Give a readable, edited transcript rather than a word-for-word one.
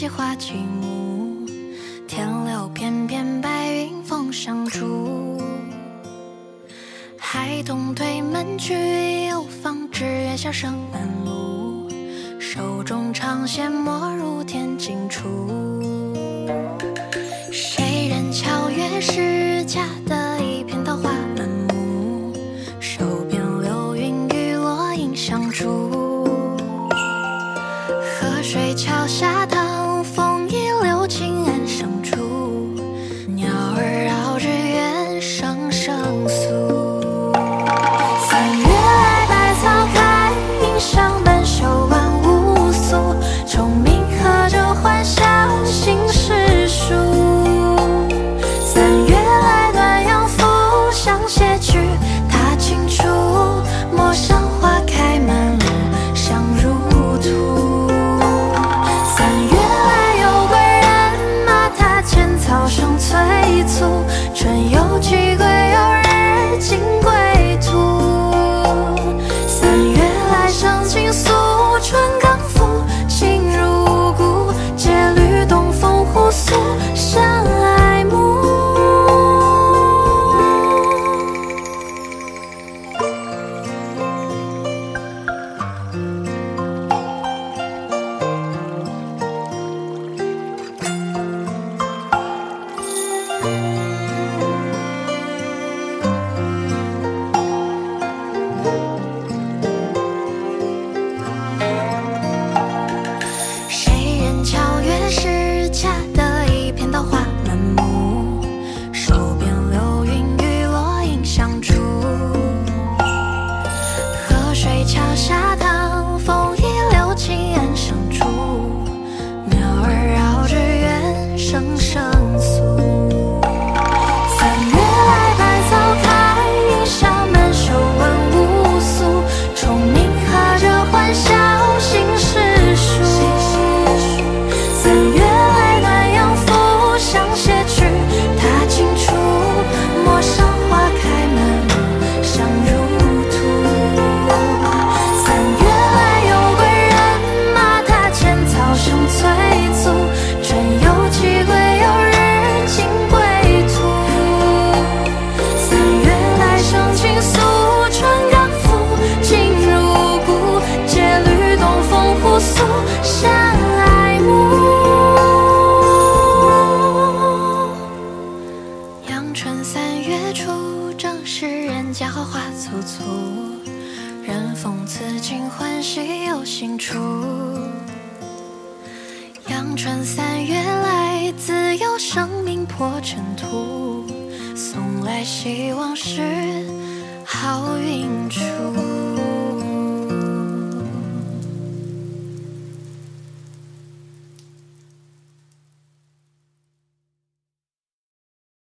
花几幕，天留片片白云风上住。孩童推门去，有方志远小声满路，手中长线没入天尽处。谁人敲月是家的一片桃花满目，手边流云雨落影相助。河水桥下淌，风一流近岸上处，鸟儿绕日月声声诉。三月来百草开，迎上半袖万物肃，虫鸣和着欢笑心事书。三月来端阳赋，相携去踏青处，陌上花开满路香如土。三月来有归人，马踏浅草声催促，春有寄归有日尽归途。三月来上青肃，春刚复情如故，节律东风互诉相爱慕。谁人敲月是家的一片桃花满目，手边流云雨落影相助。河水桥下淌，风一流近岸上处，鸟儿绕着月声声诉。三月来百草开，迎上满袖万物肃，虫鸣和着欢笑心事书。三月来端阳赋，相携去踏青处，陌上花开满路香如土。三月来有归人，马踏浅草声催促，春有寄归有日尽归途。三月来上青肃，春刚复情如故，节律东风互诉相爱慕。阳春三月初，正是人家荷花簇簇，人逢此景欢喜有新处。阳春三月来，自有生命破尘土，送来希望时